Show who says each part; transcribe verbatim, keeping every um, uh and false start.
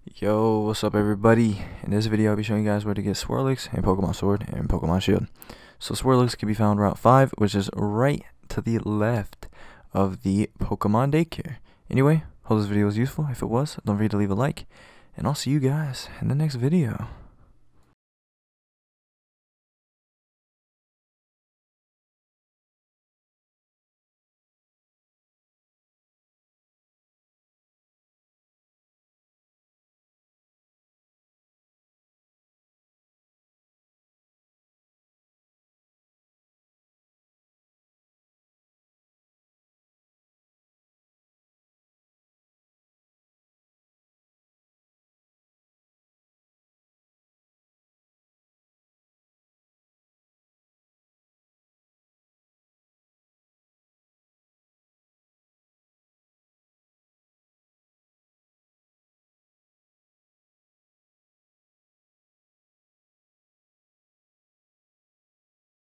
Speaker 1: Yo, what's up everybody? In this video I'll be showing you guys where to get Swirlix and Pokemon Sword and Pokemon Shield. So Swirlix can be found Route five, which is right to the left of the Pokemon daycare. Anyway, hope this video was useful. If it was, don't forget to leave a like, and I'll see you guys in the next video.